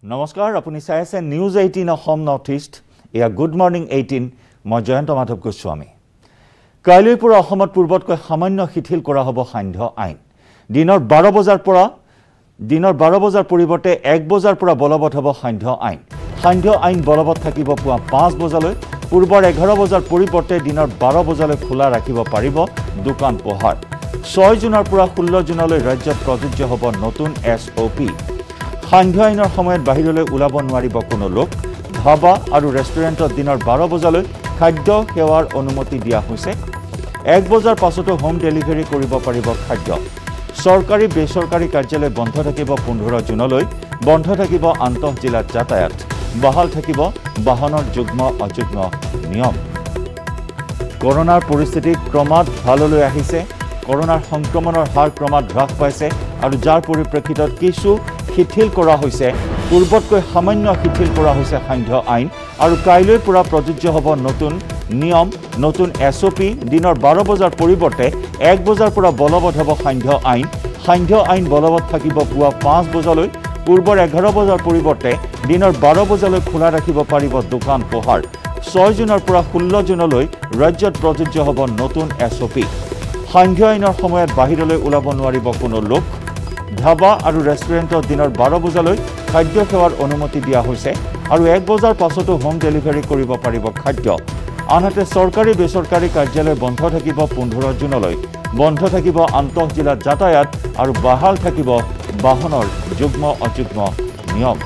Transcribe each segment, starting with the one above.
নমস্কাৰ আপুনি চাই আছে নিউজ 18 অসম নৰ্থ ইষ্ট এয়া গুড মৰ্নিং 18 মই জয়ন্ত মাধৱ গোস্বামী কাইলৈৰ পৰা অসমত পূৰ্বতকৈ সামান্য শিথিল কৰা হ'ব সান্ধ্য আইন দিনৰ 12 বজাৰ পৰিৱৰ্তে 1 বজাৰ পৰা বলবৎ হ'ব সান্ধ্য আইন বলবৎ থাকিব পুৱা 5 বজালৈ পূৰ্বৰ 11 বজাৰ পৰিৱৰ্তে দিনৰ 12 বজালৈ খোলা ৰাখিব পাৰিব দোকান পোহাৰ 6 জুনৰ পৰা 16 জুনলৈ ৰাজ্যত প্ৰযোজ্য হ'ব নতুন SOP সান্ধ্য আইনৰ সময়ত বাহিৰলৈ ওলাব নোৱাৰিব কোনো লোক ধাবা আৰু ৰেষ্টুৰেণ্টত দিনৰ 12 বজালৈ খাদ্য সেৱাৰ অনুমতি দিয়া হৈছে 1 বজাৰ পাছতো হোম ডেলিভাৰী কৰিব পাৰিব খাদ্য চৰকাৰী বেচৰকাৰী কাৰ্যালয় বন্ধ থাকিব 15 জুনলৈ বন্ধ থাকিব আন্তঃজিলাত যাতায়াত বহাল থাকিব বাহনৰ যুগ্ম অযুগ্ম নিয়ম কৰোনাৰ পৰিস্থিতি ক্ৰমাৎ ভাললৈ আহিছে কৰোনাৰ সংক্ৰমণৰ হাৰ ক্ৰমাৎ হ্ৰাস পাইছে আৰু যাৰ পৰিপ্ৰেক্ষিতত কিছু শিথিল কৰা হৈছে পূৰ্বতকৈ সামান্য শিথিল কৰা হৈছে সান্ধ্য আইন আৰু কাইলৈৰ পৰা প্ৰযোজ্য হ'ব নতুন নিয়ম নতুন SOP দিনৰ 12 বজাৰ পৰিৱৰ্তে 1 বজাৰ পৰা বলবৎ হ'ব সান্ধ্য আইন বলবৎ থাকিব পুৱা 5 বজালৈ পূৰ্বৰ 11 বজাৰ পৰিৱৰ্তে দিনৰ 12 বজালৈ খোলা ৰাখিব পাৰিব দোকান পোহাৰ 6 জুনৰ পৰা 16 জুনলৈ ৰাজ্যত প্ৰযোজ্য হ'ব নতুন SOP সান্ধ্য আইনৰ সময়ত বাহিৰলৈ ওলাব নোৱাৰিব কোনো লোক ধাবা আৰু ৰেষ্টুৰেণ্টত দিনৰ 12 বজালৈ খাদ্য সেৱাৰ অনুমতি দিয়া হৈছে আৰু 1 বজাৰ পাছতো হোম ডেলিভাৰী কৰিব পাৰিব খাদ্য আনহাতে চৰকাৰী বেচৰকাৰী কাৰ্যালয় বন্ধ থাকিব 15 জুনলৈ বন্ধ থাকিব আন্তঃজিলাত যাতায়াত আৰু বহাল থাকিব বাহনৰ যুগ্ম অযুগ্ম নিয়ম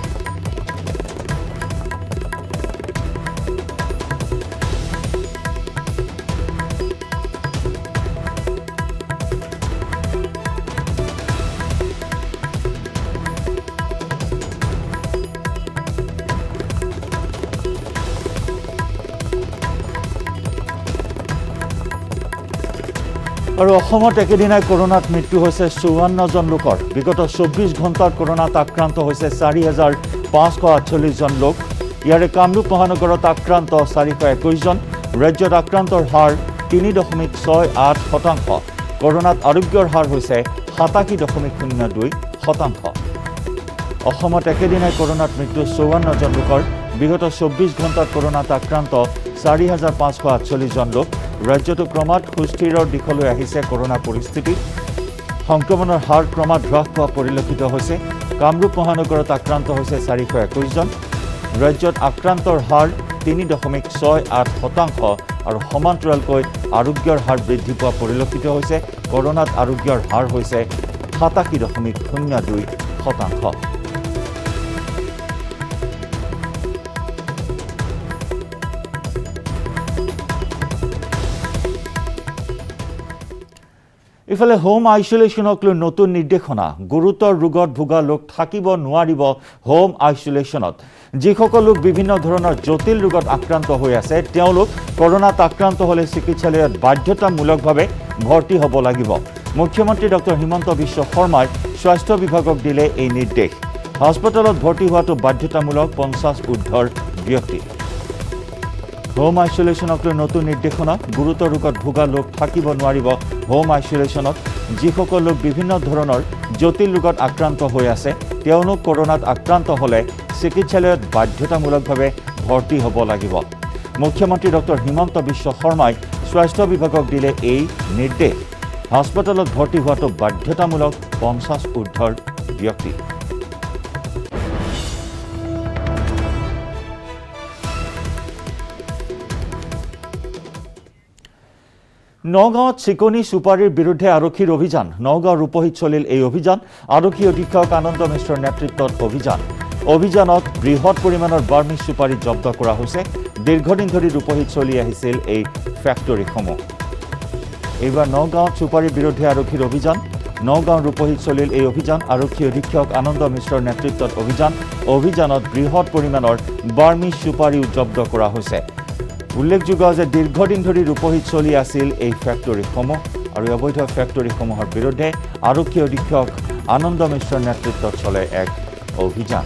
আৰু অসমত একেদিনাই কৰোনাত মৃত্যু হৈছে 54 জন লোকৰ বিগত 24 ঘণ্টাত কৰোনাত আক্ৰান্ত হৈছে 4548 জন লোক ইয়াৰে কামৰূপ মহানগৰত আক্ৰান্ত 421 জন ৰাজ্যত আক্ৰান্তৰ হাৰ 3.68% কৰোনাত আৰোগ্যৰ হাৰ হৈছে 87.02% অসমত একেদিনাই কৰোনাত মৃত্যু 54 জন লোকৰ বিগত 24 ঘণ্টাত কৰোনাত আক্ৰান্ত 4548 জন লোক ৰাজ্যটো ক্ৰমাৎ সুস্থিৰৰ দিশলৈ আহিছে কৰোনা পৰিস্থিতি সংক্ৰমণৰ হাৰ ক্ৰমাৎ হ্ৰাস পোৱা পৰিলক্ষিত হৈছে কামৰূপ মহানগৰত আক্ৰান্ত হৈছে 421 জন ৰাজ্যত আক্ৰান্তৰ হাৰ 3.68% আৰু সমান্তৰালকৈ আৰোগ্যৰ হাৰ বৃদ্ধি পোৱা পৰিলক্ষিত হৈছে কৰোনাত আৰোগ্যৰ হাৰ হৈছে 87.02% ইফালে হোম আইসোলেশনক লৈ নতুন নিৰ্দেশনা গুৰুতৰ ৰোগত ভোগা লোক থাকিব নোৱাৰিব হোম আইসোলেশনত যিসকল লোক বিভিন্ন ধৰণৰ জটিল ৰোগত আক্ৰান্ত হৈ আছে তেওঁলোক কৰোনাত আক্ৰান্ত হলে চিকিৎসালয়ত বাধ্যতামূলকভাৱে ভৰ্তি হ'ব লাগিব মুখ্যমন্ত্ৰী ডক্টৰ হিমন্ত বিশ্ব শৰ্মাই স্বাস্থ্য বিভাগক দিলে এই নিৰ্দেশ হাস্পতালত ভৰ্তি হোৱাটো বাধ্যতামূলক 50 ঊৰ্ধ্বৰ ব্যক্তি হোম আইসোলেশনক লৈ নতুন নিৰ্দেশনা গুৰুতৰ ৰোগত ভোগা লোক থাকিব নোৱাৰিব হোম আইসোলেশনত যিসকল লোক বিভিন্ন ধৰণৰ জটিল ৰোগত আক্ৰান্ত হৈ আছে তেওঁলোক কৰোনাত আক্ৰান্ত হলে চিকিৎসালয়ত বাধ্যতামূলকভাৱে ভৰ্তি হ'ব লাগিব মুখ্যমন্ত্ৰী ডক্টৰ হিমন্ত বিশ্ব শৰ্মাই স্বাস্থ্য বিভাগক দিলে এই নিৰ্দেশ হাস্পতালত ভৰ্তি হোৱাটো বাধ্যতামূলক 50 ঊৰ্ধ্বৰ ব্যক্তি নগাঁৱত চিকনি সুপাৰীৰ বিৰুদ্ধে আৰক্ষীৰ অভিযান নগাঁও ৰূপহীত চলিল এই অভিযান আৰক্ষী অধীক্ষক আনন্দ মিশ্ৰৰ নেতৃত্বত অভিযানত বৃহৎ পৰিমাণৰ বাৰ্মিজ সুপাৰী জব্দ কৰা হৈছে দীৰ্ঘদিন ধৰি ৰূপহীত চলি আহিছিল এই ফেক্টৰীসমূহ এইবাৰ নগাঁৱত সুপাৰীৰ বিৰুদ্ধে আৰক্ষীৰ অভিযান নগাঁও ৰূপহীত চলিল এই অভিযান আৰক্ষী অধীক্ষক আনন্দ মিশ্ৰৰ নেতৃত্বত অভিযানত বৃহৎ পৰিমাণৰ বাৰ্মিজ সুপাৰী জব্দ কৰা হৈছে উল্লেখযোগ্য যে দীৰ্ঘদিন ধৰি ৰূপহীত চলি আছিল এই ফেক্টৰীসমূহ আৰু অবৈধ ফেক্টৰীসমূহৰ বিৰুদ্ধে আৰক্ষী অধীক্ষক আনন্দ মিশ্ৰৰ নেতৃত্বত চলে এক অভিযান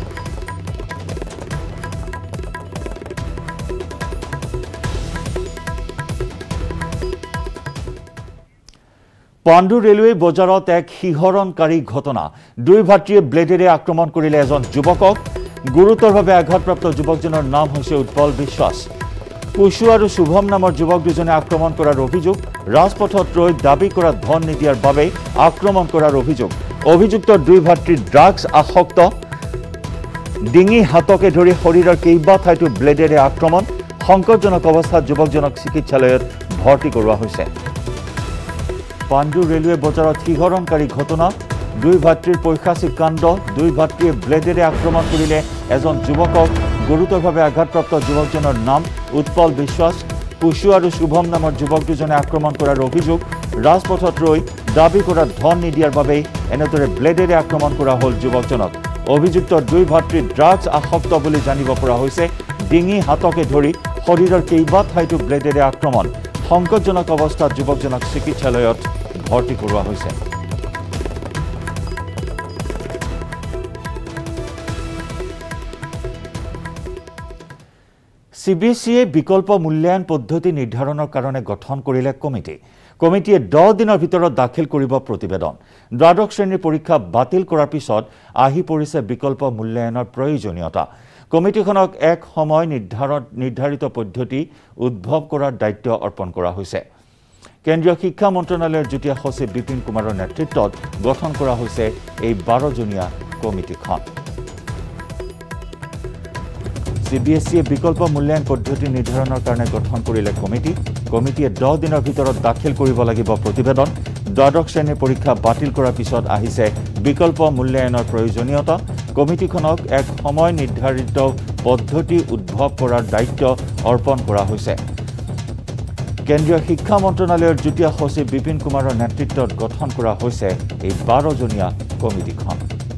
পাণ্ডু ৰেলৱে বজাৰত এক শিহৰণকাৰী ঘটনা দুই ভাতৃয়ে ব্লেডেৰে আক্ৰমণ কৰিলে এজন যুৱকক গুৰুতৰভাৱে আঘাতপ্ৰাপ্ত যুৱকজনৰ নাম হৈছে উৎপল বিশ্বাস। কুশু আৰু শুভম নামৰ যুৱক দুজনে আক্ৰমণ কৰাৰ অভিযোগ। ৰাজপথত ৰৈ দাবী কৰা ধন নিদিয়াৰ বাবে আক্ৰমণ কৰাৰ অভিযোগ। অভিযুক্ত দুই ভাতৃ ড্ৰাগছ আসক্ত। ডিঙি হাতকে ধৰি শৰীৰৰ কেইবা ঠাইতো ব্লেডেৰে আক্ৰমণ। সংকটজনক অৱস্থাত যুৱকজনক চিকিৎসালয়ত ভৰ্তি কৰোৱা হৈছে। পাণ্ডু ৰেলৱে বজাৰত শিহৰণকাৰী ঘটনা। দুই ভাতৃৰ পৈশাচিক কাণ্ড। দুই ভাতৃয়ে ব্লেডেৰে আক্ৰমণ কৰিলে এজন যুৱকক। গুৰুতৰভাৱে আঘাতপ্ৰাপ্ত যুৱকজনৰ নাম উৎপল বিশ্বাস। কুশু আৰু শুভম নামৰ যুৱক দুজনে আক্ৰমণ কৰাৰ অভিযোগ। ৰাজপথত ৰৈ দাবী কৰা ধন নিদিয়াৰ বাবেই এনেদৰে ব্লেডেৰে আক্ৰমণ কৰা হ'ল যুৱকজনক। অভিযুক্ত দুই ভাতৃ ড্ৰাগছ আসক্ত বুলি জানিব পৰা হৈছে। ডিঙি হাতকে ধৰি শৰীৰৰ কেইবা ঠাইতো ব্লেডেৰে আক্ৰমণ। সংকটজনক অৱস্থাত যুৱকজনক চিকিৎসালয়ত ভৰ্তি কৰোৱা হৈছে। CBSE বিকল্প মূল্যায়ন পদ্ধতি নিৰ্ধাৰণৰ কাৰণে গঠন কৰিলে কমিটি। কমিটিয়ে 10 দিনৰ ভিতৰত দাখিল কৰিব প্ৰতিবেদন। দ্বাদশ শ্ৰেণীৰ পৰীক্ষা বাতিল কৰাৰ পিছত আহি পৰিছে বিকল্প মূল্যায়নৰ প্ৰয়োজনীয়তা। কমিটিখনক এক সময় নিৰ্ধাৰিত পদ্ধতি উদ্ভৱ কৰাৰ দায়িত্ব অৰ্পণ কৰা হৈছে। কেন্দ্ৰীয় শিক্ষা মন্ত্ৰালয়ৰ যুটীয়া সচিব বিপিন কুমাৰৰ নেতৃত্বত গঠন কৰা হৈছে এই 12জনীয়া কমিটিখন। CBSE বিকল্প মূল্যায়ন পদ্ধতি নিৰ্ধাৰণৰ কাৰণে গঠন কৰিলে কমিটি। কমিটিয়ে 10 দিনৰ ভিতৰত দাখিল কৰিব লাগিব প্ৰতিবেদন। দ্বাদশ শ্ৰেণীৰ পৰীক্ষা বাতিল কৰাৰ পিছত আহিছে বিকল্প মূল্যায়নৰ প্ৰয়োজনীয়তা। কমিটিখনক এক সময় নিৰ্ধাৰিত পদ্ধতি উদ্ভৱ কৰাৰ দায়িত্ব অৰ্পণ কৰা হৈছে। কেন্দ্ৰীয় শিক্ষা মন্ত্ৰালয়ৰ যুটীয়া সচিব বিপিন কুমাৰৰ নেতৃত্বত গঠন কৰা হৈছে এই 12জনীয়া কমিটিখন।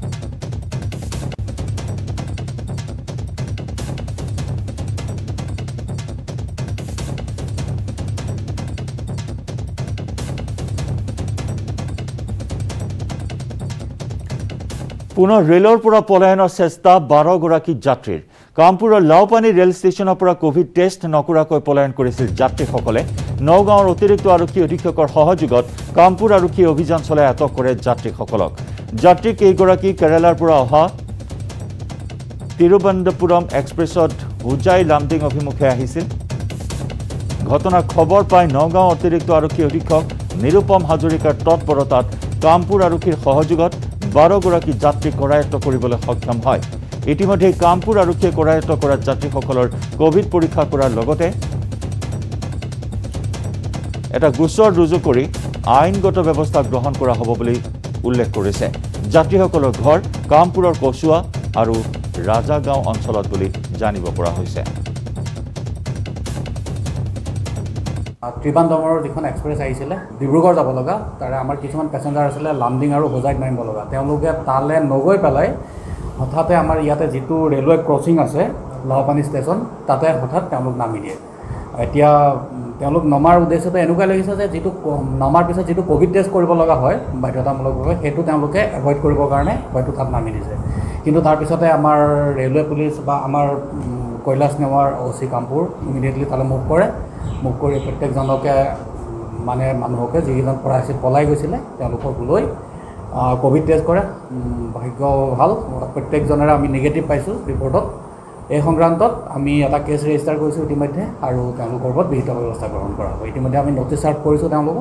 পুনৰ ৰেলৰ পৰা পলায়নৰ চেষ্টা 12গৰাকী যাত্ৰীৰ। কামপুৰৰ লাওপানী ৰেল ষ্টেচনৰ পৰা কোভিড টেষ্ট নকৰাকৈ পলায়ন কৰিছিল যাত্ৰীসকলে। নগাঁৱৰ অতিৰিক্ত আৰক্ষী অধীক্ষকৰ সহযোগত কামপুৰ আৰক্ষীয়ে অভিযান চলাই আটক কৰে যাত্ৰীসকলক। যাত্ৰী কেইগৰাকী কেৰালাৰ পৰা অহা তিৰুৱনন্তপুৰম এক্সপ্ৰেছত হুজাই লামডিং অভিমুখে আহিছিল। ঘটনাৰ খবৰ পাই নগাঁও অতিৰিক্ত আৰক্ষী অধীক্ষক নিৰুপম হাজৰিকাৰ তৎপৰতাত কামপুৰ আৰক্ষীৰ সহযোগত 12গৰাকী যাত্ৰী কৰায়ত্ব কৰিবলৈ সক্ষম হয়। ইতিমধ্যে কামপুৰ আৰক্ষীয়ে কৰায়ত্ব কৰা যাত্ৰীসকলৰ কোভিড পৰীক্ষা কৰাৰ লগতে এটা গোচৰ ৰুজু কৰি আইনগত ব্যৱস্থা গ্ৰহণ কৰা হ'ব বুলি উল্লেখ কৰিছে। যাত্ৰীসকলৰ ঘৰ কামপুৰৰ কচুৱা আৰু ৰাজাগাঁও অঞ্চলত বুলি জানিব পৰা হৈছে। ত্ৰিবান্ধমৰ যিখন এক্সপ্ৰেছ আহিছিলে ডিব্ৰুগড় যাব লগা, তাৰে আমাৰ কিছুমান পেচেঞ্জাৰ আছিলে লামডিং আৰু হোজাইত নামিব লগা। তেওঁলোকে তালৈ নগৈ পেলাই হঠাতে আমাৰ ইয়াতে যিটো ৰেলৱে ক্ৰচিং আছে লাওপানী ষ্টেচন, তাতে হঠাৎ তেওঁলোক নামি দিয়ে। এতিয়া তেওঁলোক নমাৰ উদ্দেশ্যটো এনেকুৱা লাগিছে যে যিটো নমাৰ পিছত যিটো কোভিড টেষ্ট কৰিব লগা হয় বাধ্যতামূলকভাৱে, সেইটো তেওঁলোকে এভইড কৰিবৰ কাৰণে হয়তো তাত নামি দিছে। কিন্তু তাৰপিছতে আমাৰ ৰেলৱে পুলিচ বা আমাৰ কৈলাশ নেৱাৰ OC কামপুৰ ইমিডিয়েটলি তালৈ মুভ কৰে। মুভ কৰি প্ৰত্যেকজনকে মানুহকে যিকেইজন পলাই গৈছিলে তেওঁলোকক লৈ কোভিড টেষ্ট কৰে। ভাগ্য ভাল, প্ৰত্যেকজনেৰে আমি নিগেটিভ পাইছোঁ ৰিপৰ্টত। এই সংক্ৰান্তত আমি এটা কেছ ৰেজিষ্টাৰ কৰিছোঁ ইতিমধ্যে আৰু তেওঁলোকৰ ওপৰত বিহিত ব্যৱস্থা গ্ৰহণ কৰা হ'ব। ইতিমধ্যে আমি নটিচ চাৰ্ভ কৰিছোঁ তেওঁলোকক।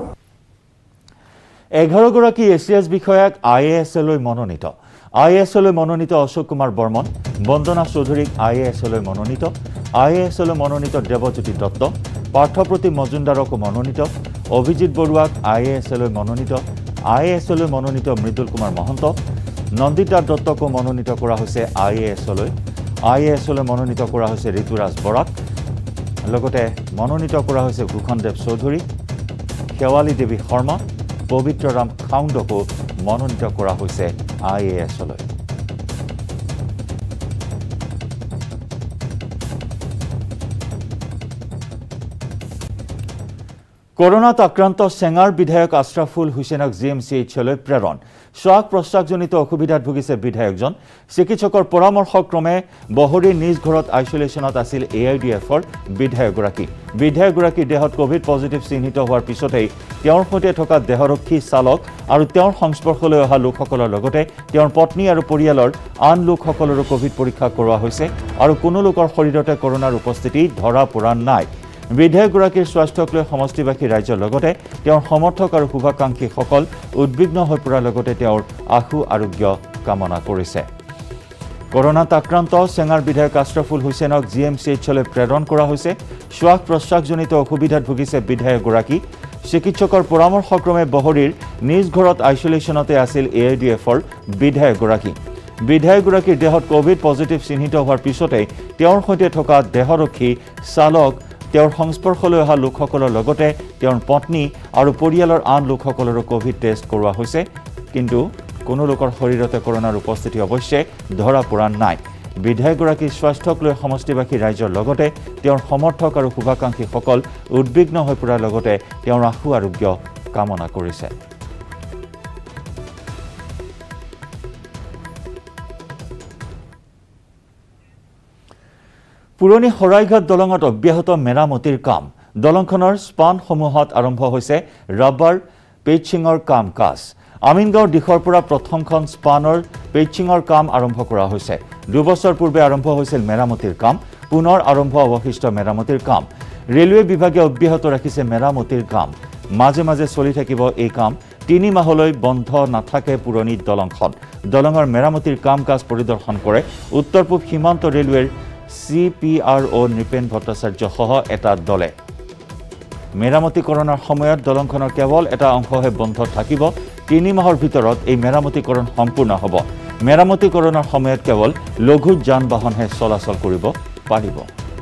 11গৰাকী ACS বিষয়াক IAS-লৈ মনোনীত। IAS-লৈ মনোনীত অশোক কুমাৰ বৰ্মন, বন্দনা চৌধুৰীক IAS-লৈ মনোনীত। IAS-লৈ মনোনীত দেৱজ্যোতি দত্ত, পাৰ্থপ্ৰতিম মজুমদাৰকো মনোনীত। অভিজিত বৰুৱাক IAS-লৈ মনোনীত। IAS-লৈ মনোনীত মৃদুল কুমাৰ মহন্ত, নন্দিতা দত্তকো মনোনীত কৰা হৈছে IAS-লৈ। IAS-লৈ মনোনীত কৰা হৈছে ঋতুৰাজ বৰাক, লগতে মনোনীত কৰা হৈছে ভূষণদেৱ চৌধুৰী, শেৱালী দেৱী শৰ্মা, পবিত্ৰ ৰাম খাউণ্ডকো মনোনীত কৰা হৈছে IAS-লৈ। করোনাত আক্রান্ত চেঙাৰ বিধায়ক আশৰাফুল হুছেইনক জিএমচিএইচলৈ প্ৰেৰণ শ্বাস প্ৰশ্বাসজনিত অসুবিধাত ভুগিছে বিধায়কজন চিকিৎসকৰ পৰামৰ্শক্ৰমে বহৰীৰ নিজ ঘৰত আইসোলেশনত আছিল এআইডিএফৰ বিধায়কগৰাকীৰ দেহত কোভিড পজিটিভ চিহ্নিত হোৱাৰ পিছতেই তেওঁৰ সৈতে থকা দেহৰক্ষী চালক আৰু তেওঁৰ সংস্পৰ্শলৈ অহা লোকসকলৰ লগতে তেওঁৰ পত্নী আৰু পৰিয়ালৰ আন লোকসকলৰো কোভিড পৰীক্ষা কৰোৱা হৈছে আৰু কোনো লোকৰ শৰীৰতে কৰোনাৰ উপস্থিতি ধৰা পৰা নাই বিধায়কগৰাকীৰ স্বাস্থ্যক লৈ সমষ্টিবাসী ৰাজ্যৰ লগতে তেওঁৰ সমৰ্থক আৰু শুভাকাংক্ষীসকল উদ্বিগ্ন হৈ পৰাৰ লগতে তেওঁৰ আশু আৰোগ্য কামনা কৰিছে করোনাত আক্ৰান্ত চেঙাৰ বিধায়ক আশৰাফুল হুছেইনক জিএমচিএইচলৈ প্ৰেৰণ কৰা হৈছে শ্বাস প্ৰশ্বাসজনিত অসুবিধাত ভুগিছে বিধায়কগৰাকী চিকিৎসকৰ পৰামৰ্শক্ৰমে বহৰীৰ নিজ ঘৰত আইসোলেশনতে আছিল এআইডিএফৰ বিধায়কগৰাকীৰ দেহত কোভিড পজিটিভ চিহ্নিত হোৱাৰ পিছতে তেওঁৰ সৈতে থকা দেহৰক্ষী চালক তেওঁৰ সংস্পৰ্শলৈ অহা লোকসকলৰ লগতে তেওঁৰ পত্নী আৰু পৰিয়ালৰ আন লোকসকলৰো কোভিড টেষ্ট কৰোৱা হৈছে কিন্তু কোনো লোকৰ শৰীৰতে কৰোনাৰ উপস্থিতি অৱশ্যে ধৰা পৰা নাই বিধায়কগৰাকীৰ স্বাস্থ্যক লৈ সমষ্টিবাসী ৰাজ্যৰ লগতে তেওঁৰ সমৰ্থক আৰু শুভাকাংক্ষীসকল উদ্বিগ্ন হৈ পৰাৰ লগতে তেওঁৰ আশু আৰোগ্য কামনা কৰিছে পুৰণি হৰাইঘাট দলঙত অব্যাহত মেৰামতিৰ কাম দলংখনৰ স্পানসমূহত আৰম্ভ হৈছে ৰাবাৰ পেচিঙৰ কাম-কাজ আমিনগাঁৱৰ দিশৰ পৰা প্ৰথমখন স্পানৰ পেচিঙৰ কাম আৰম্ভ কৰা হৈছে 2 বছৰ পূৰ্বে আৰম্ভ হৈছিল মেৰামতিৰ কাম পুনৰ আৰম্ভ অৱশিষ্ট মেৰামতিৰ কাম ৰেলৱে বিভাগে অব্যাহত ৰাখিছে মেৰামতিৰ কাম মাজে মাজে চলি থাকিব এই কাম 3 মাহলৈ বন্ধ নাথাকে পুৰণি দলংখন দলঙৰ মেৰামতিৰ কাম-কাজ পৰিদৰ্শন কৰে উত্তৰ পূব সীমান্ত ৰেলৱেৰ CPRO নৃপেন ভট্টাচাৰ্য সহ এটা দলে মেৰামতিকৰণৰ সময়ত দলংখনৰ কেৱল এটা অংশহে বন্ধ থাকিব 3 মাহৰ ভিতৰত এই মেৰামতিকৰণ সম্পূৰ্ণ হ'ব মেৰামতিকৰণৰ সময়ত কেৱল লঘু যান-বাহনহে চলাচল কৰিব পাৰিব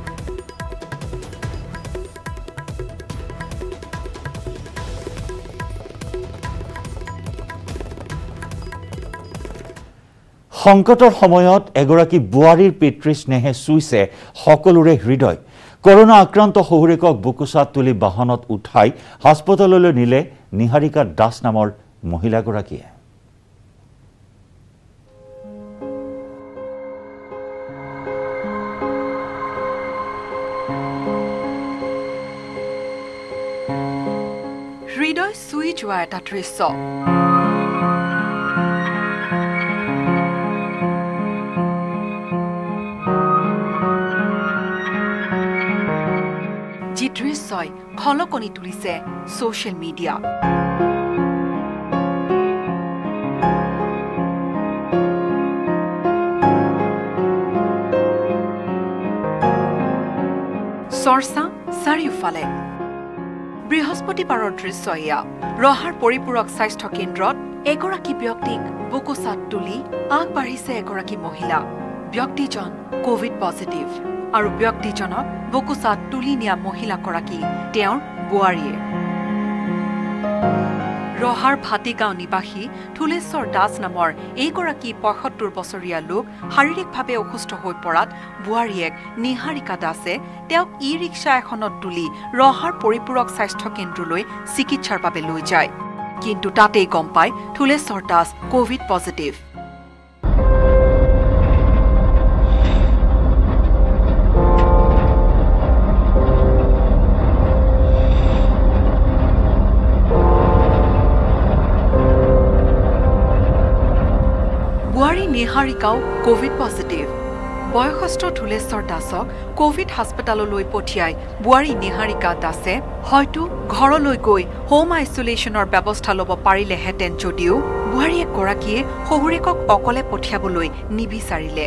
সংকটৰ সময়ত এগৰাকী বুৱাৰীৰ পিতৃ স্নেহে চুইছে সকলোৰে হৃদয় করোনা আক্ৰান্ত শহুৰেকক বুকুচাত তুলি বাহনত উঠাই হাস্পতাললৈ নিলে নিহাৰিকা দাস নামৰ মহিলাগৰাকীয়ে হৃদয় চুই যোৱা এটা দৃশ্য যি দৃশ্যই খলকনি তুলিছে সোশ্যাল মিডিয়া চৰ্চা চাৰিওফালে বৃহস্পতিবাৰৰ দৃশ্য এয়া ৰহাৰ পৰিপূৰক স্বাস্থ্য কেন্দ্ৰত এগৰাকী ব্যক্তিক বুকুচাত তুলি আগবাঢ়িছে এগৰাকী মহিলা ব্যক্তিজন কোভিড পজিটিভ আৰু ব্যক্তিজনক বুকুচাত তুলি নিয়া মহিলাগৰাকী তেওঁৰ বুৱাৰীয়ে ৰহাৰ ভাটিগাঁও নিবাসী থুলেশ্বৰ দাস নামৰ এইগৰাকী ৭৫ বছৰীয়া লোক শাৰীৰিকভাৱে অসুস্থ হৈ পৰাত বুৱাৰীয়েক নিহাৰিকা দাসে তেওঁক ই-ৰিক্সা এখনত তুলি ৰহাৰ পৰিপূৰক স্বাস্থ্য কেন্দ্ৰলৈ চিকিৎসাৰ বাবে লৈ যায় কিন্তু তাতেই গম পায় থুলেশ্বৰ দাস কোভিড পজিটিভ নিহাৰিকাও কোভিড পজিটিভ বয়সস্থ থুলেশ্বৰ দাসক কোভিড হাস্পতাললৈ পঠিয়াই বুৱাৰী নিহাৰিকা দাসে হয়তো ঘৰলৈ গৈ হোম আইসোলেশনৰ ব্যৱস্থা ল'ব পাৰিলেহেঁতেন যদিও বুৱাৰীয়ে গৰাকীয়ে শহুৰেকক অকলে পঠিয়াবলৈ নিবিচাৰিলে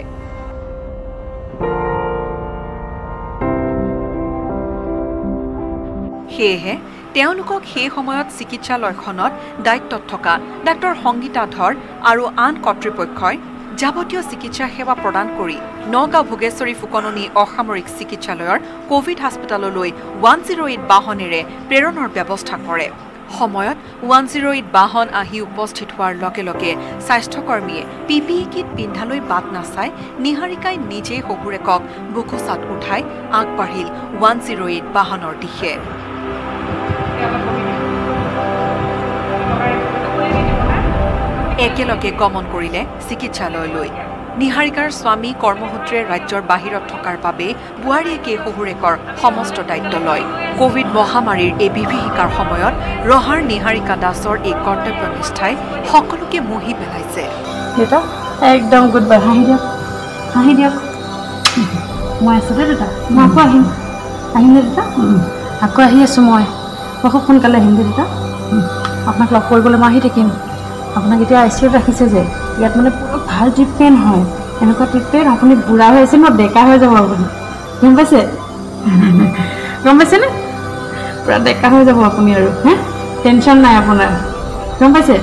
সেয়েহে তেওঁলোকক সেই সময়ত চিকিৎসালয়খনত দায়িত্বত থকা ডাক্তৰ সংগীতা ধৰ আৰু আন কৰ্তৃপক্ষই যাৱতীয় চিকিৎসা সেৱা প্ৰদান কৰি নগাঁও ভোগেশ্বৰী ফুকননী অসামৰিক চিকিৎসালয়ৰ কোভিড হাস্পতাললৈ 108 বাহনেৰে প্ৰেৰণৰ ব্যৱস্থা কৰে সময়ত 108 বাহন আহি উপস্থিত হোৱাৰ লগে লগে স্বাস্থ্যকৰ্মীয়ে পিপিই কিট পিন্ধালৈ বাদ নাচাই নিহাৰিকাই নিজে শহুৰেকক বুকুচাত উঠাই আগবাঢ়িল 108 বাহনৰ দিশে একেলগে গমন কৰিলে চিকিৎসালয়লৈ। নিহাৰিকাৰ স্বামী কৰ্মসূত্ৰে ৰাজ্যৰ বাহিৰত থকাৰ বাবে বোৱাৰীয়েকে শহুৰেকৰ সমস্ত দায়িত্ব লয়। কোভিড মহামাৰীৰ এই বিভীষিকাৰ সময়ত ৰহাৰ নিহাৰিকা দাসৰ এই কৰ্তব্যনিষ্ঠাই সকলোকে মোহি পেলাইছে। দেউতা একদম গুড বাই, হাঁহি দিয়ক। মই আছোঁ দে দেউতা, মই আকৌ আহিম দে দেউতা, আকৌ আহি আছোঁ মই খুব সোনকালে আহিম দে দেউতা। আপোনাক লগ কৰিবলৈ মই আহি থাকিম। আপোনাক এতিয়া আই চি ইউত ৰাখিছে যে, ইয়াত মানে পুৰা ভাল ট্ৰিটমেণ্ট হয়। এনেকুৱা ট্ৰিটমেণ্ট আপুনি বুঢ়া হৈ আছে ন, ডেকা হৈ যাব আপুনি, গম পাইছে? গম পাইছেনে? পুৰা ডেকা হৈ যাব আপুনি আৰু, হে টেনশ্যন নাই আপোনাৰ, গম পাইছে?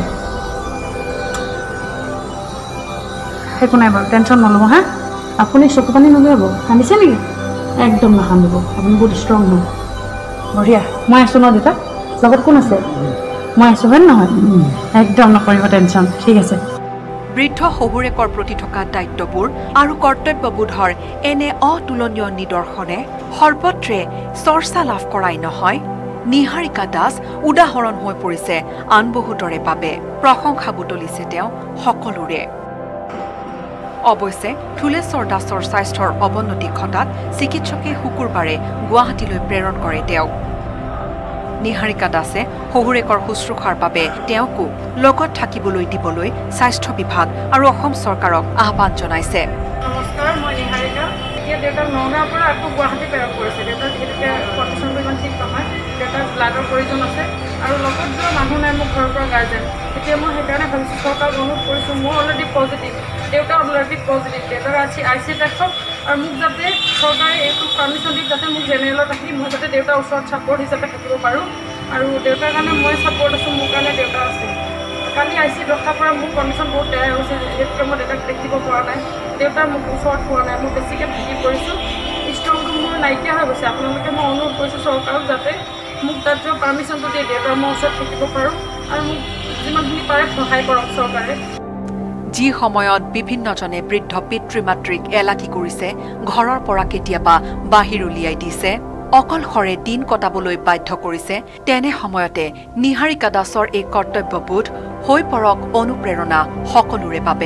একো নাই বাৰু, টেনশ্যন নল'ব হা। আপুনি চকু পানী নুলিয়াব, কান্দিছে নেকি? একদম নাকান্দিব, আপুনি বহুত ষ্ট্ৰং হয়। বঢ়িয়া, মই আছোঁ ন দেউতা, লগত কোন আছে? মই আছোঁ হয় নহয়? একদম নকৰিব টেনশ্যন, ঠিক আছে। বৃদ্ধ শহুৰেকৰ প্ৰতি থকা দায়িত্ববোৰ আৰু কৰ্তব্যবোধৰ এনে অতুলনীয় নিদৰ্শনে সৰ্বত্ৰে চৰ্চা লাভ কৰাই নহয়, নিহাৰিকা দাস উদাহৰণ হৈ পৰিছে আন বহুতৰে বাবে। প্ৰশংসা বুটলিছে তেওঁ সকলোৰে। অৱশ্যে থুলেশ্বৰ দাসৰ স্বাস্থ্যৰ অৱনতি ঘটাত চিকিৎসকে শুকুৰবাৰে গুৱাহাটীলৈ প্ৰেৰণ কৰে তেওঁক। নিহাৰিকা দাসে শহুৰেকৰ শুশ্ৰূষাৰ বাবে তেওঁকো লগত থাকিবলৈ দিবলৈ স্বাস্থ্য বিভাগ আৰু অসম চৰকাৰক আহ্বান জনাইছে। নমস্কাৰ, মই নিহাৰিকা। এতিয়া দেউতাক নগাঁৱৰ পৰা আকৌ গুৱাহাটী প্ৰেৰণ কৰিছে। দেউতাক যিহেতুকে কণ্ডিশ্যনটো ইমান ঠিক নহয়, দেউতাক ব্লাডৰ প্ৰয়োজন আছে আৰু লগত যোৱা মানুহ নাই মোৰ ঘৰৰ পৰা গাৰ্জেন। এতিয়া মই সেইকাৰণে ভাবিছোঁ চৰকাৰক অনুৰোধ কৰিছোঁ, মই অলৰেডি পজিটিভ, দেউতা অলৰেডি পজিটিভ, দেউতাক আই চি ইউত ৰাখক আৰু মোক যাতে চৰকাৰে এইটো পাৰ্মিশ্যন দি যাতে মোক জেনেৰেলত ৰাখি মই যাতে দেউতাৰ ওচৰত ছাপৰ্ট হিচাপে থাকিব পাৰোঁ। আৰু দেউতাৰ কাৰণে মই ছাপৰ্ট আছোঁ, মোৰ কাৰণে দেউতা আছে। কালি আই চি ইউত ৰখাৰ পৰা মোৰ কণ্ডিশ্যন বহুত বেয়া হৈছে, যিহেতুকে মই দেউতাক দেখিব পৰা নাই, দেউতাৰ মোক ওচৰত পোৱা নাই, মই বেছিকৈ ভুগি পৰিছোঁ, ষ্ট্ৰংটো মোৰ নাইকিয়া হৈ গৈছে। আপোনালোকে মই অনুৰোধ কৰিছোঁ চৰকাৰক যাতে মোক তাত যোৱা পাৰ্মিশ্যনটো দিয়ে, দেউতাৰ মই ওচৰত থাকিব পাৰোঁ আৰু মোক যিমানখিনি পাৰে সহায় কৰক চৰকাৰে। যি সময়ত বিভিন্নজনে বৃদ্ধ পিতৃ মাতৃক এলাকি কৰিছে, ঘৰৰ পৰা কেতিয়াবা বাহিৰ উলিয়াই দিছে, অকলশৰে দিন কটাবলৈ বাধ্য কৰিছে, তেনে সময়তে নিহাৰিকা দাসৰ এই কৰ্তব্যবোধ হৈ পৰক অনুপ্ৰেৰণা সকলোৰে বাবে।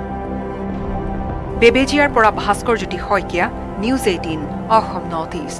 বেবেজিয়াৰ পৰা Bhaskar Jyoti Saikia, news 18 Assam north east.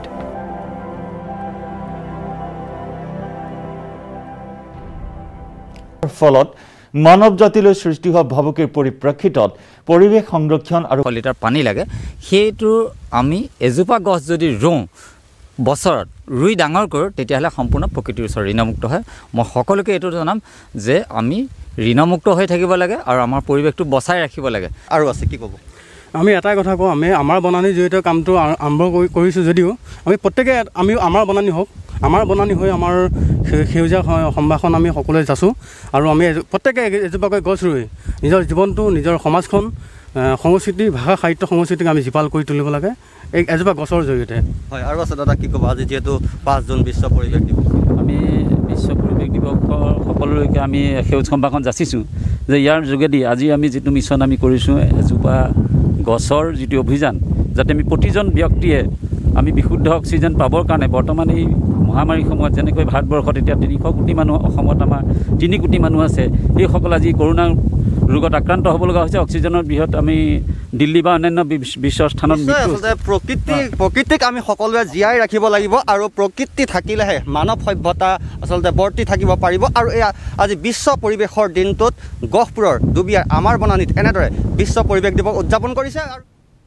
ফলত মানৱ জাতিলৈ সৃষ্টি হোৱা ভাবুকিৰ পৰিপ্ৰেক্ষিতত পৰিৱেশ সংৰক্ষণ আৰু লিটাৰ পানী লাগে, সেইটো আমি এজোপা গছ যদি ৰুওঁ বছৰত ৰুই ডাঙৰ কৰোঁ, তেতিয়াহ'লে সম্পূৰ্ণ প্ৰকৃতিৰ ওচৰত ঋণমুক্ত হয়। মই সকলোকে এইটো জনাম যে আমি ঋণমুক্ত হৈ থাকিব লাগে আৰু আমাৰ পৰিৱেশটো বচাই ৰাখিব লাগে। আৰু আছে কি ক'ব? আমি এটাই কথা কওঁ, আমি আমাৰ বনানী জড়িত কামটো আৰম্ভ কৰিছোঁ যদিও আমি প্ৰত্যেকে আমাৰ বনানী হওক, আমাৰ বনানী হৈ আমাৰ সেউজীয়া সম্ভাষণ আমি সকলোৱে যাচোঁ আৰু আমি প্ৰত্যেকে এজোপাকৈ গছ ৰুই নিজৰ জীৱনটো, নিজৰ সমাজখন, সংস্কৃতি, ভাষা, সাহিত্য, সংস্কৃতিক আমি জীপাল কৰি তুলিব লাগে এই এজোপা গছৰ জৰিয়তে। হয়, আৰু আছে দাদা কি ক'ব? আজি যিহেতু 5 জুন বিশ্ব পৰিৱেশ দিৱস, আমি বিশ্ব পৰিৱেশ দিৱসৰ সকলোলৈকে আমি সেউজ সম্ভাষণ যাচিছোঁ যে ইয়াৰ যোগেদি আজি আমি যিটো মিছন আমি কৰিছোঁ, এজোপা গছৰ যিটো অভিযান, যাতে আমি প্ৰতিজন ব্যক্তিয়ে আমি বিশুদ্ধ অক্সিজেন পাবৰ কাৰণে বৰ্তমান এই মহামাৰীৰ সময়ত যেনেকৈ ভাৰতবৰ্ষত এতিয়া 300 কোটি মানুহ, অসমত আমাৰ 3 কোটি মানুহ আছে, এইসকল আজি কৰোণা ৰোগত আক্ৰান্ত হ'ব লগা হৈছে। অক্সিজেনৰ বৃহৎ আমি দিল্লী বা অন্যান্য বিশ্ব স্থানত আচলতে প্ৰকৃতিক আমি সকলোৱে জীয়াই ৰাখিব লাগিব আৰু প্ৰকৃতি থাকিলেহে মানৱ সভ্যতা আচলতে বৰ্তি থাকিব পাৰিব। আৰু এয়া আজি বিশ্ব পৰিৱেশৰ দিনটোত গহপুৰৰ দুবিয়াৰ আমাৰ বনানীত এনেদৰে বিশ্ব পৰিৱেশ দিৱস উদযাপন কৰিছে। আৰু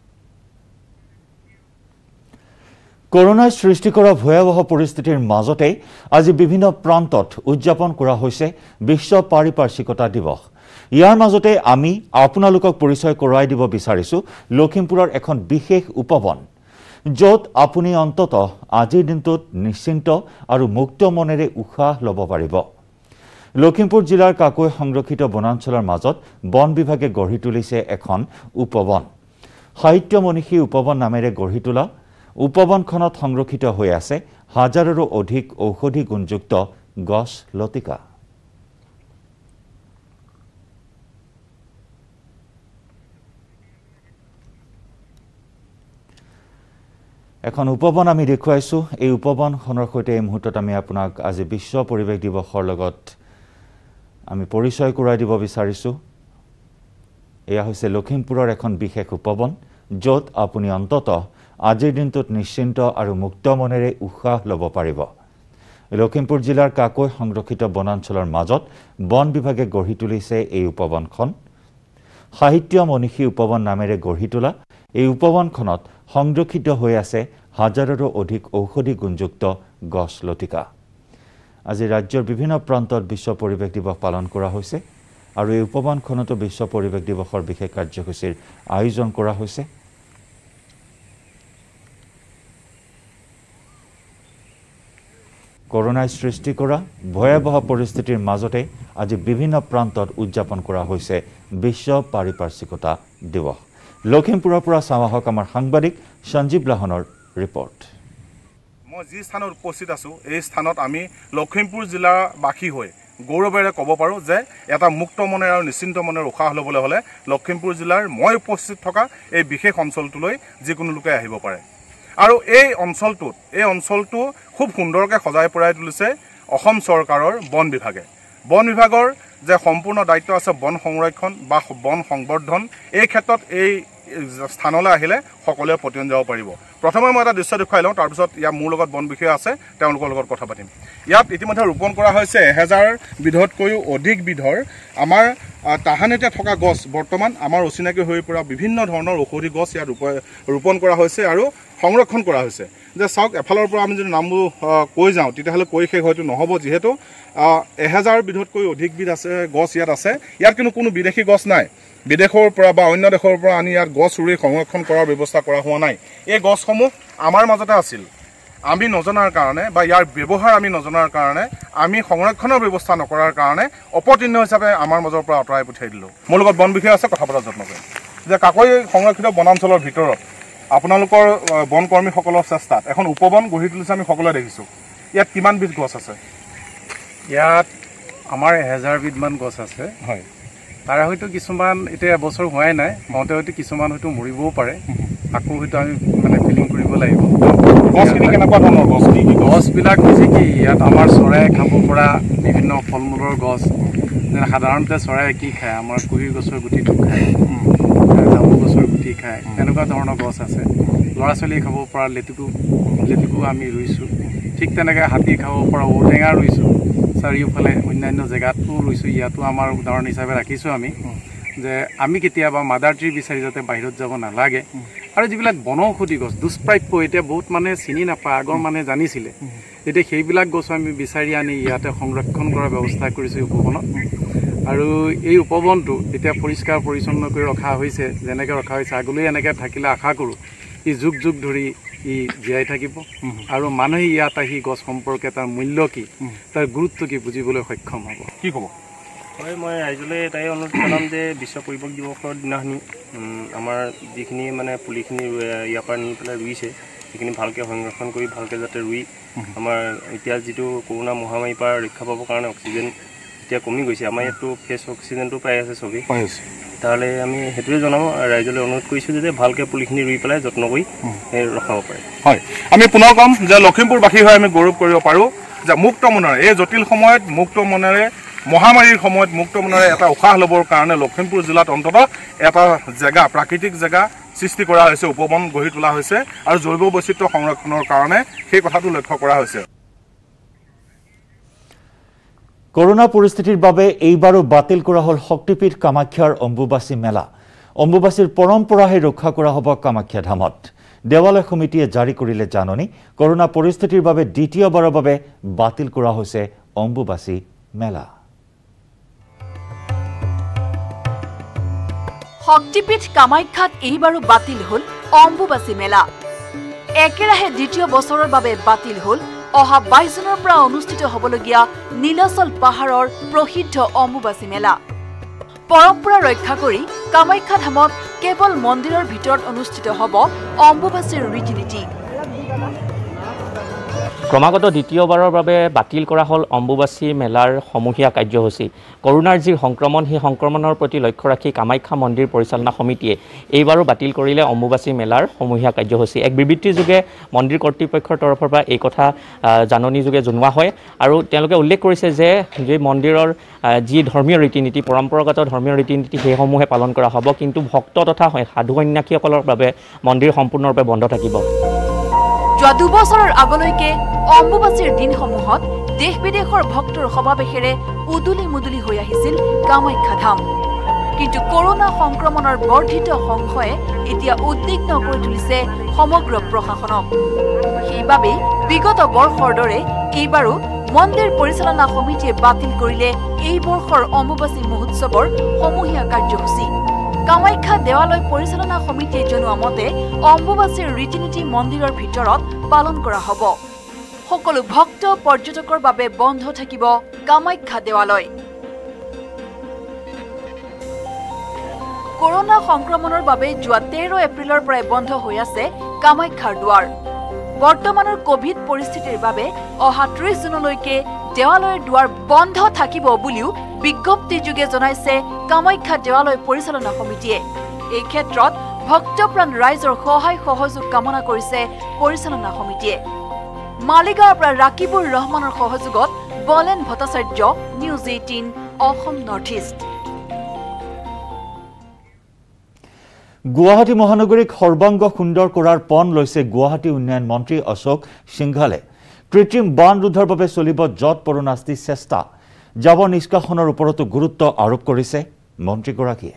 কৰোনাই সৃষ্টি কৰা ভয়াৱহ পৰিস্থিতিৰ মাজতেই আজি বিভিন্ন প্ৰান্তত উদযাপন কৰা হৈছে বিশ্ব পাৰিপাৰ্শ্বিকতা দিৱস। ইয়াৰ মাজতে আমি আপোনালোকক পৰিচয় কৰাই দিব বিচাৰিছোঁ লখিমপুৰৰ এখন বিশেষ উপবন, য'ত আপুনি অন্ততঃ আজিৰ দিনটোত নিশ্চিন্ত আৰু মুক্ত মনেৰে উশাহ ল'ব পাৰিব। লখিমপুৰ জিলাৰ কাকৈ সংৰক্ষিত বনাঞ্চলৰ মাজত বন বিভাগে গঢ়ি তুলিছে এখন উপবন। সাহিত্য মনীষী উপবন নামেৰে গঢ়ি তোলা উপবনখনত সংৰক্ষিত হৈ আছে হাজাৰৰো অধিক ঔষধি গুণযুক্ত গছ লতিকা। এখন উপবন আমি দেখুৱাইছোঁ। এই উপবনখনৰ সৈতে এই মুহূৰ্তত আমি আপোনাক আজি বিশ্ব পৰিৱেশ দিৱসৰ লগত আমি পৰিচয় কৰাই দিব বিচাৰিছোঁ। এয়া হৈছে লখিমপুৰৰ এখন বিশেষ উপবন য'ত আপুনি অন্ততঃ আজিৰ দিনটোত নিশ্চিন্ত আৰু মুক্ত মনেৰে উশাহ ল'ব পাৰিব লখিমপুৰ জিলাৰ কাকৈ সংৰক্ষিত বনাঞ্চলৰ মাজত বন বিভাগে গঢ়ি তুলিছে এই উপবনখন সাহিত্য মনীষী উপবন নামেৰে গঢ়ি তোলা এই উপবনখনত সংৰক্ষিত হৈ আছে হাজাৰৰো অধিক ঔষধি গুণযুক্ত গছ লতিকা আজি ৰাজ্যৰ বিভিন্ন প্ৰান্তত বিশ্ব পৰিৱেশ দিৱস পালন কৰা হৈছে আৰু এই উপবনখনতো বিশ্ব পৰিৱেশ দিৱসৰ বিশেষ কাৰ্যসূচীৰ আয়োজন কৰা হৈছে কৰোনাই সৃষ্টি কৰা ভয়াবহ পৰিস্থিতিৰ মাজতে আজি বিভিন্ন প্ৰান্তত উদযাপন কৰা হৈছে বিশ্ব পাৰিপাৰ্শ্বিকতা দিৱস লখিমপুৰৰ পৰা চাৱাহক আমাৰ সাংবাদিক সঞ্জীৱ লাহনৰ ৰিপৰ্ট মই যি স্থানত উপস্থিত আছো এই স্থানত আমি লখিমপুৰ জিলাৰ বাসী হৈ গৌৰৱেৰে ক'ব পাৰোঁ যে এটা মুক্ত মনেৰে আৰু নিশ্চিন্ত মনেৰে উশাহ ল'বলৈ হ'লে লখিমপুৰ জিলাৰ মই উপস্থিত থকা এই বিশেষ অঞ্চলটোলৈ যিকোনো লোকে আহিব পাৰে আৰু এই অঞ্চলটো খুব সুন্দৰকৈ সজাই পৰাই তুলিছে অসম চৰকাৰৰ বন বিভাগৰ যে সম্পূৰ্ণ দায়িত্ব আছে বন সংৰক্ষণ বা বন সংবৰ্ধন এই ক্ষেত্ৰত এই স্থানলৈ আহিলে সকলোৱে পতিয়ন যাব পাৰিব প্ৰথমে মই এটা দৃশ্য দেখুৱাই লওঁ তাৰপিছত ইয়াৰ মোৰ লগত বন বিষয়া আছে তেওঁলোকৰ লগত কথা পাতিম ইয়াত ইতিমধ্যে ৰোপণ কৰা হৈছে 1000 বিধতকৈও অধিক বিধৰ আমাৰ তাহানিতে থকা গছ বৰ্তমান আমাৰ অচিনাকি হৈ পৰা বিভিন্ন ধৰণৰ ঔষধি গছ ইয়াত ৰোপণ কৰা হৈছে আৰু সংৰক্ষণ কৰা হৈছে যে চাওক এফালৰ পৰা আমি যদি নামবোৰ কৈ যাওঁ তেতিয়াহ'লে কৈ শেষ হয়তো নহ'ব যিহেতু 1000 বিধতকৈ অধিক বিধ আছে গছ ইয়াত আছে ইয়াত কিন্তু কোনো বিদেশী গছ নাই বিদেশৰ পৰা বা অন্য দেশৰ পৰা আনি ইয়াত গছ ৰুই সংৰক্ষণ কৰাৰ ব্যৱস্থা কৰা হোৱা নাই এই গছসমূহ আমাৰ মাজতে আছিল আমি নজনাৰ কাৰণে বা ইয়াৰ ব্যৱহাৰ আমি নজনাৰ কাৰণে আমি সংৰক্ষণৰ ব্যৱস্থা নকৰাৰ কাৰণে অপতৃণ হিচাপে আমাৰ মাজৰ পৰা আঁতৰাই পঠিয়াই দিলোঁ মোৰ লগত বন বিষয়া আছে কথা পতাৰ যত্ন কৰিম যে কাকৈ সংৰক্ষিত বনাঞ্চলৰ ভিতৰত আপোনালোকৰ বন কৰ্মীসকলৰ চেষ্টাত এখন উপবন গঢ়ি তুলিছে আমি সকলোৱে দেখিছোঁ ইয়াত কিমান বিধ গছ আছে ইয়াত আমাৰ 1000 বিধমান গছ আছে হয় তাৰে হয়তো কিছুমান এতিয়া এবছৰ হোৱাই নাই হওঁতে হয়তো কিছুমান হয়তো মৰিবও পাৰে আকৌ হয়তো আমি মানে ফিলিং কৰিব লাগিব গছখিনি কেনেকুৱা ধৰণৰ গছ গছবিলাক হৈছে কি ইয়াত আমাৰ চৰাই খাব পৰা বিভিন্ন ফল মূলৰ গছ যেনে সাধাৰণতে চৰাই কি খায় আমাৰ কুহিৰ গছৰ গুটিটো খায় জামু গছৰ গুটি খায় তেনেকুৱা ধৰণৰ গছ আছে ল'ৰা ছোৱালীয়ে খাব পৰা লেটুকু আমি ৰুইছোঁ ঠিক তেনেকৈ হাতী খাব পৰা ঔটেঙা ৰুইছোঁ চাৰিওফালে অন্যান্য জেগাতো ৰুইছোঁ ইয়াতো আমাৰ উদাহৰণ হিচাপে ৰাখিছোঁ আমি যে আমি কেতিয়াবা মাদাৰ ট্ৰী বিচাৰি যাতে বাহিৰত যাব নালাগে আৰু যিবিলাক বনৌষধি গছ দুষ্প্ৰাপ্য এতিয়া বহুত মানুহে চিনি নাপায় আগৰ মানুহে জানিছিলে এতিয়া সেইবিলাক গছ আমি বিচাৰি আনি ইয়াতে সংৰক্ষণ কৰাৰ ব্যৱস্থা কৰিছোঁ উপবনত আৰু এই উপবনটো এতিয়া পৰিষ্কাৰ পৰিচ্ছন্ন কৰি ৰখা হৈছে যেনেকৈ ৰখা হৈছে আগলৈ এনেকৈ থাকিলে আশা কৰোঁ ই যুগ যুগ ধৰি ই জীয়াই থাকিব আৰু মানুহে ইয়াত আহি গছ সম্পৰ্কে তাৰ মূল্য কি তাৰ গুৰুত্ব কি বুজিবলৈ সক্ষম হ'ব কি ক'ব হয় মই ৰাইজলৈ এটাই অনুৰোধ জনাম যে বিশ্ব পৰিৱেশ দিৱসৰ দিনাখনি আমাৰ যিখিনি মানে পুলিখিনি ইয়াৰ পৰা নি পেলাই ৰুইছে সেইখিনি ভালকৈ সংৰক্ষণ কৰি ভালকৈ যাতে ৰুই আমাৰ এতিয়া যিটো কৰোণা মহামাৰীৰ পৰা ৰক্ষা পাবৰ কাৰণে অক্সিজেন এতিয়া কমি গৈছে আমাৰ ইয়াততো ফ্ৰেছ অক্সিজেনটো পাই আছে চবেই তাহলে আমি সেইটোৱে জনাম ৰাইজলৈ অনুৰোধ কৰিছোঁ যে ভালকৈ পুলিখিনি ৰুই পেলাই যত্ন কৰি ৰখাব পাৰে হয় আমি পুনৰ ক'ম যে লখিমপুৰবাসী হৈ আমি গৌৰৱ কৰিব পাৰোঁ যে মুক্ত মনেৰে এই জটিল সময়ত মুক্ত মনেৰে মহামাৰীৰ সময়ত মুক্ত মনেৰে এটা উশাহ ল'বৰ কাৰণে লখিমপুৰ জিলাত অন্ততঃ এটা জেগা প্ৰাকৃতিক জেগা সৃষ্টি কৰা হৈছে উপবন গঢ়ি তোলা হৈছে আৰু জৈৱ বৈচিত্ৰ্য সংৰক্ষণৰ কাৰণে সেই কথাটো লক্ষ্য কৰা হৈছে কৰোনা পৰিস্থিতিৰ বাবে এইবাৰো বাতিল কৰা হ'ল শক্তিপীঠ কামাখ্যাৰ অম্বুবাচী মেলা অম্বুবাচীৰ পৰম্পৰাহে ৰক্ষা কৰা হ'ব কামাখ্যা ধামত দেৱালয় সমিতিয়ে জাৰি কৰিলে জাননী কৰোনা পৰিস্থিতিৰ বাবে দ্বিতীয়বাৰৰ বাবে বাতিল কৰা হৈছে অম্বুবাচী মেলা শক্তিপীঠ কামাখ্যাত এইবাৰো বাতিল হ'ল অম্বুবাচী মেলা একেৰাহে দ্বিতীয় বছৰৰ বাবে বাতিল হ'ল অহা 22 জুনৰ পৰা অনুষ্ঠিত হ'বলগীয়া নীলাচল পাহাৰৰ প্ৰসিদ্ধ অম্বুবাচী মেলা পৰম্পৰা ৰক্ষা কৰি কামাখ্যা ধামত কেৱল মন্দিৰৰ ভিতৰত অনুষ্ঠিত হ'ব অম্বুবাচীৰ ৰীতি-নীতি ক্ৰমাগত দ্বিতীয়বাৰৰ বাবে বাতিল কৰা হ'ল অম্বুবাচী মেলাৰ সমূহীয়া কাৰ্যসূচী। কৰোনাৰ যি সংক্ৰমণ সেই সংক্ৰমণৰ প্ৰতি লক্ষ্য ৰাখি কামাখ্যা মন্দিৰ পৰিচালনা সমিতিয়ে এইবাৰো বাতিল কৰিলে অম্বুবাচী মেলাৰ সমূহীয়া কাৰ্যসূচী। এক বিবৃতিৰ যোগে মন্দিৰ কৰ্তৃপক্ষৰ তৰফৰ পৰা এই কথা জাননী যোগে জনোৱা হয় আৰু তেওঁলোকে উল্লেখ কৰিছে যে মন্দিৰৰ যি ধৰ্মীয় ৰীতি নীতি পৰম্পৰাগত ধৰ্মীয় ৰীতি নীতি সেইসমূহে পালন কৰা হ'ব, কিন্তু ভক্ত তথা সাধু সন্যাসীসকলৰ বাবে মন্দিৰ সম্পূৰ্ণৰূপে বন্ধ থাকিব। যোৱা 2 বছৰৰ আগলৈকে অম্বুবাচীৰ দিনসমূহত দেশ বিদেশৰ ভক্তৰ সমাৱেশেৰে উদুলি মুদুলি হৈ আহিছিল কামাখ্যা ধাম। কিন্তু কৰোনা সংক্ৰমণৰ বৰ্ধিত সংশয়ে এতিয়া উদ্বিগ্ন কৰি তুলিছে সমগ্ৰ প্ৰশাসনক। সেইবাবেই বিগত বৰ্ষৰ দৰে এইবাৰো মন্দিৰ পৰিচালনা সমিতিয়ে বাতিল কৰিলে এই বৰ্ষৰ অম্বুবাচী মহোৎসৱৰ সমূহীয়া কাৰ্যসূচী। কামাখ্যা দেৱালয় পৰিচালনা সমিতিয়ে জনোৱা মতে অম্বুবাচীৰ ৰীতি নীতি মন্দিৰৰ ভিতৰত পালন কৰা হ'ব। সকলো ভক্ত পৰ্যটকৰ বাবে বন্ধ থাকিব কামাখ্যা দেৱালয়। কৰোনা সংক্ৰমণৰ বাবে যোৱা 13 এপ্ৰিলৰ পৰাই বন্ধ হৈ আছে কামাখ্যাৰ দুৱাৰ। বৰ্তমানৰ কোভিড পৰিস্থিতিৰ বাবে অহা 30 জুনলৈকে দেৱালয়ৰ দুৱাৰ বন্ধ থাকিব বুলিও বিজ্ঞপ্তি যোগে জনাইছে কামাখ্যা দেৱালয় পৰিচালনা সমিতিয়ে। এই ক্ষেত্ৰত ভক্তপ্ৰাণ ৰাইজৰ সহায় সহযোগ কামনা কৰিছে পৰিচালনা সমিতিয়ে। মালিগাঁৱৰ পৰা ৰাকিবুৰ ৰহমানৰ সহযোগত Bolen Bhattacharya, news 18 Assam north east. Guwahati মহানগৰীক সৰ্বাংগ সুন্দৰ কৰাৰ পণ লৈছে গুৱাহাটী উন্নয়ন মন্ত্ৰী অশোক সিংঘালে। কৃত্ৰিম বান ৰোধৰ বাবে চলিব যৎ পৰোনাস্তি চেষ্টা। জাবৰ নিষ্কাশনৰ ওপৰতো গুৰুত্ব আৰোপ কৰিছে মন্ত্ৰীগৰাকীয়ে।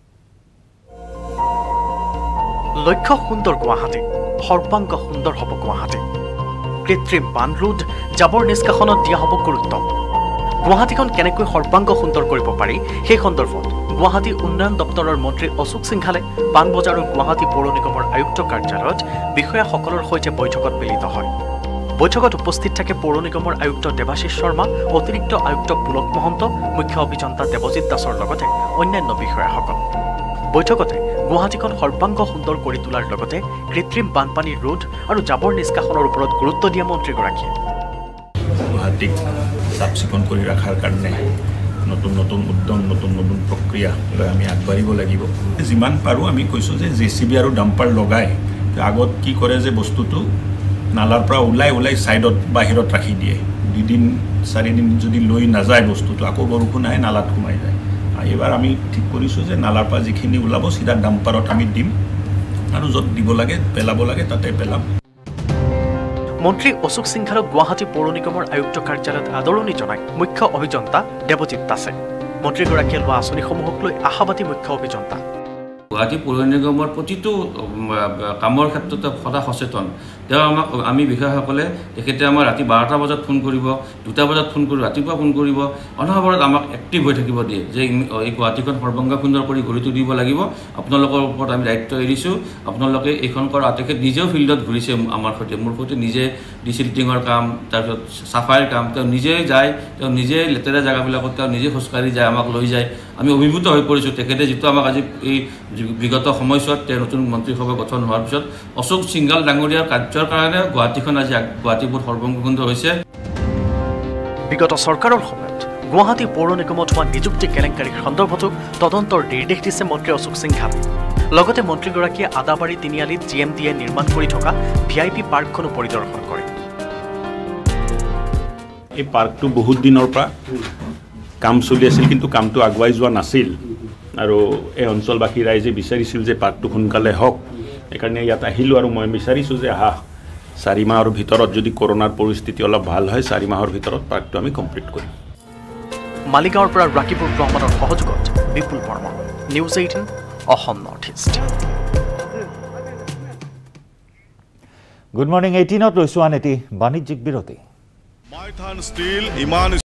লক্ষ্য সুন্দৰ গুৱাহাটী, সৰ্বাংগ সুন্দৰ হ'ব গুৱাহাটী। কৃত্ৰিম বান ৰোধ, জাবৰ নিষ্কাশনত দিয়া হ'ব গুৰুত্ব। গুৱাহাটীখন কেনেকৈ সৰ্বাংগ সুন্দৰ কৰিব পাৰি সেই সন্দৰ্ভত গুৱাহাটী উন্নয়ন দপ্তৰৰ মন্ত্ৰী অশোক সিংঘালে পাণবজাৰ আৰু গুৱাহাটী পৌৰ নিগমৰ আয়ুক্ত কাৰ্যালয়ত বিষয়াসকলৰ সৈতে বৈঠকত মিলিত হয়। বৈঠকত উপস্থিত থাকে পৌৰ নিগমৰ আয়ুক্ত দেৱাশিষ শৰ্মা, অতিৰিক্ত আয়ুক্ত পুলক মহন্ত, মুখ্য অভিযন্তা দেৱজিৎ দাসৰ লগতে অন্যান্য বিষয়াসকল। বৈঠকতে গুৱাহাটীখন সৰ্বাংগ সুন্দৰ কৰি তোলাৰ লগতে কৃত্ৰিম বানপানী ৰোধ আৰু জাবৰ নিষ্কাশনৰ ওপৰত গুৰুত্ব দিয়া মন্ত্ৰীগৰাকীয়ে গুৱাহাটীক চাফ চিকুণ কৰি ৰখাৰ কাৰণে নতুন নতুন উদ্যম, নতুন নতুন প্ৰক্ৰিয়া লৈ আমি আগবাঢ়িব লাগিব। যিমান পাৰোঁ আমি কৈছোঁ যে JCB আৰু ডাম্পাৰ লগাই আগত কি কৰে যে বস্তুটো নালাৰ পৰা ওলাই ছাইডত বাহিৰত ৰাখি দিয়ে। 2 দিন 4 দিন যদি লৈ নাযায় বস্তুটো আকৌ বৰষুণ আহে নালাত সোমাই যায়। এইবাৰ আমি ঠিক কৰিছোঁ যে নালাৰ পৰা যিখিনি ওলাব চিধা ডাম্পাৰত আমি দিম আৰু য'ত দিব লাগে পেলাব লাগে তাতে পেলাম। মন্ত্ৰী অশোক সিংঘালক গুৱাহাটী পৌৰ নিগমৰ আয়ুক্ত কাৰ্যালয়ত আদৰণি জনাই মুখ্য অভিযন্তা দেৱজিৎ দাসে। মন্ত্ৰীগৰাকীয়ে লোৱা আঁচনিসমূহক লৈ আশাবাদী মুখ্য অভিযন্তা। গুৱাহাটী পৌৰ নিগমৰ প্ৰতিটো কামৰ ক্ষেত্ৰতে সদায় সচেতন। তেওঁ আমি বিষয়াসকলে তেখেতে আমাৰ ৰাতি 12টা বজাত ফোন কৰিব, 2টা বজাত ফোন কৰিব, ৰাতিপুৱা ফোন কৰিব, অনবৰত আমাক এক্টিভ হৈ থাকিব দিয়ে যে এই গুৱাহাটীখন সৰ্বাংগ সুন্দৰ কৰি গঢ়ি তুলিব লাগিব। আপোনালোকৰ ওপৰত আমি দায়িত্ব এৰিছোঁ। আপোনালোকে এইখন কৰা। তেখেত নিজেও ফিল্ডত ঘূৰিছে আমাৰ সৈতে, মোৰ সৈতে নিজে ডিচিল্টিঙৰ কাম, তাৰপিছত চাফাইৰ কাম তেওঁ নিজেই যায়। তেওঁ নিজেই লেতেৰা জেগাবিলাকত তেওঁ নিজে খোজকাঢ়ি যায়, আমাক লৈ যায়। আমি অভিভূত হৈ পৰিছোঁ। তেখেতে যিটো আমাক আজি এই বিগত সময়ছোৱাত তেওঁ নতুন মন্ত্ৰীসভা গঠন হোৱাৰ পিছত অশোক সিংঘাল ডাঙৰীয়াৰ কাৰ্যৰ কাৰণে গুৱাহাটীখন আজি গুৱাহাটীবোৰ সৰ্বাংগ সুন্দৰ হৈছে। বিগত চৰকাৰৰ সময়ত গুৱাহাটী পৌৰ নিগমত হোৱা নিযুক্তি কেলেংকাৰীৰ সন্দৰ্ভতো তদন্তৰ নিৰ্দেশ দিছে মন্ত্ৰী অশোক সিংঘাল। লগতে মন্ত্ৰীগৰাকীয়ে আদাবাৰী তিনিআলিত GMDয়ে নিৰ্মাণ কৰি থকা VIP পাৰ্কখনো পৰিদৰ্শন কৰে। এই পাৰ্কটো বহুত দিনৰ পৰা কাম চলি আছিল, কিন্তু কামটো আগুৱাই যোৱা নাছিল আৰু এই অঞ্চলবাসী ৰাইজে বিচাৰিছিল যে পাৰ্কটো সোনকালে হওক। সেইকাৰণে ইয়াত আহিলোঁ আৰু মই বিচাৰিছোঁ যে 4 মাহৰ ভিতৰত যদি কৰোনাৰ পৰিস্থিতি অলপ ভাল হয় 4 মাহৰ ভিতৰত পাৰ্কটো আমি কমপ্লিট কৰিম। মালিগাঁৱৰ পৰা ৰাকিবুৰ ৰহমানৰ সহযোগত Bipul Barman, news 18 Assam north east. Good morning 18ত লৈছোঁ আন এটি বাণিজ্যিক বিৰতি।